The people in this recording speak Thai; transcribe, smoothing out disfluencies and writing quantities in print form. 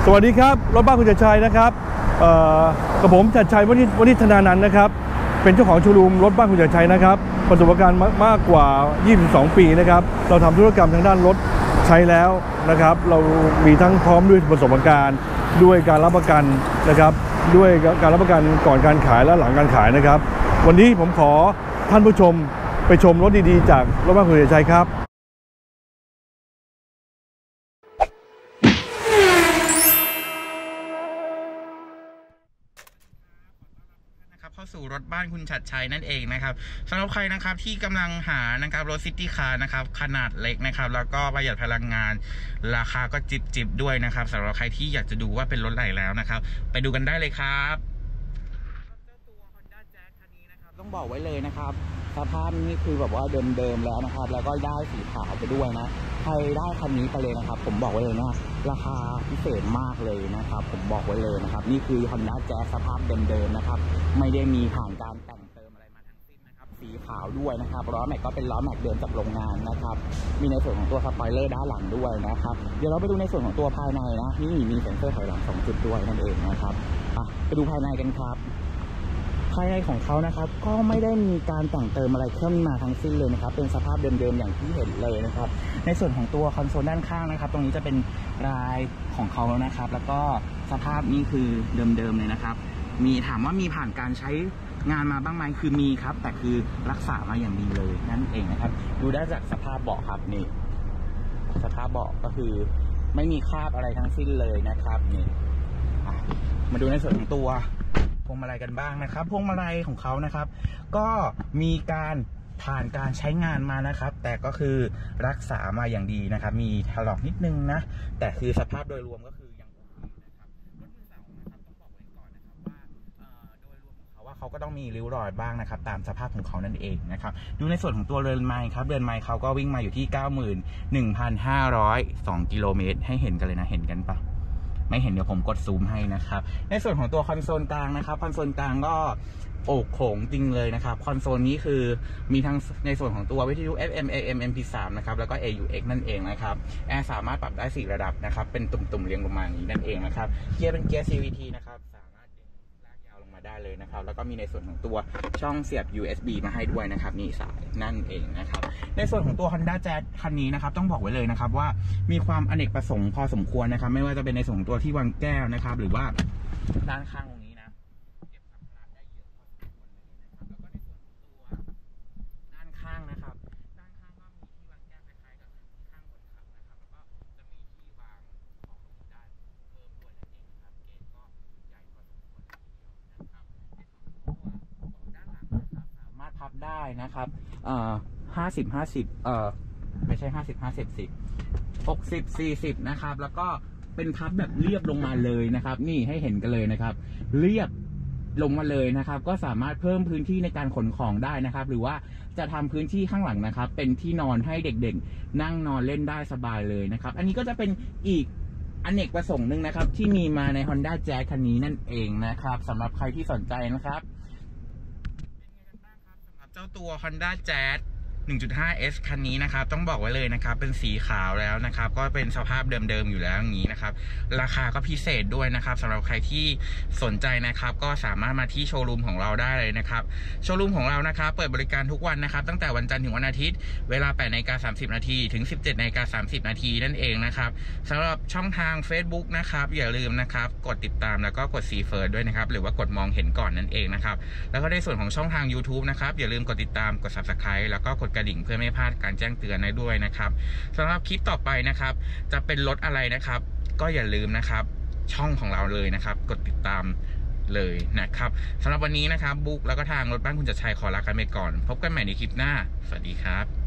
สวัสดีครับรถบ้านคุณชัดชัยนะครับกับผมชัดชัยวณิชธนานันท์นะครับเป็นเจ้าของโชว์รูมรถบ้านคุณชัดชัยนะครับประสบการณ์มากกว่า22 ปีนะครับเราทำธุรกรรมทางด้านรถใช้แล้วนะครับเรามีทั้งพร้อมด้วยประสบการณ์ด้วยการรับประกันนะครับด้วยการรับประกันก่อนการขายและหลังการขายนะครับวันนี้ผมขอท่านผู้ชมไปชมรถดีๆจากรถบ้านคุณชัดชัยครับเข้าสู่รถบ้านคุณชัดชัยนั่นเองนะครับสำหรับใครนะครับที่กำลังหานะครับรถซิตี้คาร์นะครับขนาดเล็กนะครับแล้วก็ประหยัดพลังงานราคาก็จิบด้วยนะครับสำหรับใครที่อยากจะดูว่าเป็นรถไหนแล้วนะครับไปดูกันได้เลยครับเจ้าตัว Honda Jazz คันนี้นะครับต้องบอกไว้เลยนะครับสภาพนี้คือแบบว่าเดิมแล้วนะครับแล้วก็ได้สีขาวไปด้วยนะใครได้คันนี้ไปเลยนะครับผมบอกไว้เลยนะราคาพิเศษมากเลยนะครับผมบอกไว้เลยนะครับนี่คือ Honda Jazz สภาพเดิมนะครับไม่ได้มีผ่านการแต่งเติมอะไรมาทั้งสิ้นนะครับสีขาวด้วยนะครับล้อแม็กก็เป็นล้อแม็กเดิมจากโรงงานนะครับมีในส่วนของตัวสปอยเลอร์ด้านหลังด้วยนะครับเดี๋ยวเราไปดูในส่วนของตัวภายในนะนี่มีเซ็นเซอร์ถอยหลัง2 จุดด้วยนั่นเองนะครับไปดูภายในกันครับภายในของเขานะครับก็ไม่ได้มีการแต่งเติมอะไรขึ้นมาทั้งสิ้นเลยนะครับเป็นสภาพเดิมๆอย่างที่เห็นเลยนะครับในส่วนของตัวคอนโซลด้านข้างนะครับตรงนี้จะเป็นลายของเขาแล้วนะครับแล้วก็สภาพนี้คือเดิมๆเลยนะครับมีถามว่ามีผ่านการใช้งานมาบ้างไหมคือมีครับแต่คือรักษามาอย่างดีเลยนั่นเองนะครับดูได้จากสภาพเบาะครับนี่สภาพเบาะก็คือไม่มีคราบอะไรทั้งสิ้นเลยนะครับนี่มาดูในส่วนของตัวพวงมาลัยกันบ้างนะครับพวงมาลัยของเขานะครับก็มีการผ่านการใช้งานมานะครับแต่ก็คือรักษามาอย่างดีนะครับมีถลอกนิดนึงนะแต่คือสภาพโดยรวมก็คือยังโอเคนะครับรถมือสองนะครับต้องบอกไว้ก่อนนะครับว่าโดยรวมของเขาว่าเขาก็ต้องมีริ้วรอยบ้างนะครับตามสภาพของเขานั่นเองนะครับดูในส่วนของตัวเรือนไมล์ครับเรือนไมล์เขาก็วิ่งมาอยู่ที่ 91,502 กิโลเมตรให้เห็นกันเลยนะเห็นกันปะไม่เห็นเดี๋ยวผมกดซูมให้นะครับในส่วนของตัวคอนโซลกลางนะครับคอนโซลกลางก็โอกโขงจริงเลยนะครับคอนโซลนี้คือมีทั้งในส่วนของตัววิทยุ FM AM MP3 นะครับแล้วก็ AUX นั่นเองนะครับแอร์สามารถปรับได้4ระดับนะครับเป็นตุ่มๆเรียงลงมาอย่างนี้นั่นเองนะครับเกียร์เป็นเกียร์ CVT นะครับสามารถลากยาวลงมาได้เลยนะครับแล้วก็มีในส่วนของตัวช่องเสียบ USB มาให้ด้วยนะครับนี่สายนั่นเองนะครับในส่วนของตัว Honda Jazz คันนี้นะครับต้องบอกไว้เลยนะครับว่ามีความอเนกประสงค์พอสมควรนะครับไม่ว่าจะเป็นในส่วนของตัวที่วางแก้วนะครับหรือว่าด้านข้างตรงนี้นะเก็บสัมภาระได้เยอะพอสมควรเลยนะครับแล้วก็ในส่วนของตัวด้านข้างนะครับด้านข้างก็มีที่วางแก้วคล้ายๆกับที่ข้างคนขับนะครับแล้วก็จะมีที่วางของที่ด้านเพิ่มด้วยนั่นเองนะครับเกจก็ใหญ่พอสมควรทีเดียวนะครับในส่วนของตัวของด้านหลังนะครับสามารถพับได้นะครับไม่ใช่60 นะครับแล้วก็เป็นพับแบบเรียบลงมาเลยนะครับนี่ให้เห็นกันเลยนะครับเรียบลงมาเลยนะครับก็สามารถเพิ่มพื้นที่ในการขนของได้นะครับหรือว่าจะทำพื้นที่ข้างหลังนะครับเป็นที่นอนให้เด็กๆนั่งนอนเล่นได้สบายเลยนะครับอันนี้ก็จะเป็นอีกอเนกประสงค์หนึ่งนะครับที่มีมาใน Honda Jazz คันนี้นั่นเองนะครับสำหรับใครที่สนใจนะครับเป็นไงกันบ้างครับสำหรับเจ้าตัว Honda Jazz 1.5S คันนี้นะครับต้องบอกไว้เลยนะครับเป็นสีขาวแล้วนะครับก็เป็นสภาพเดิมๆอยู่แล้วอย่างนี้นะครับราคาก็พิเศษด้วยนะครับสำหรับใครที่สนใจนะครับก็สามารถมาที่โชว์รูมของเราได้เลยนะครับโชว์รูมของเรานะครับเปิดบริการทุกวันนะครับตั้งแต่วันจันทร์ถึงวันอาทิตย์เวลา 8:30 นถึง 17:30 นนั่นเองนะครับสำหรับช่องทาง Facebook นะครับอย่าลืมนะครับกดติดตามแล้วก็กดซีเฟิร์สด้วยนะครับหรือว่ากดมองเห็นก่อนนั่นเองนะครับแล้วก็ในส่วนของช่องทาง YouTube นะครับอย่าลืมกดติดตามกด Subscribe แล้วก็กดกระดิ่งเพื่อไม่พลาดการแจ้งเตือนได้ด้วยนะครับสำหรับคลิปต่อไปนะครับจะเป็นรถอะไรนะครับก็อย่าลืมนะครับช่องของเราเลยนะครับกดติดตามเลยนะครับสำหรับวันนี้นะครับบุ๊กแล้วก็ทางรถบ้านคุณชัดชัยขอลากันไปก่อนพบกันใหม่ในคลิปหน้าสวัสดีครับ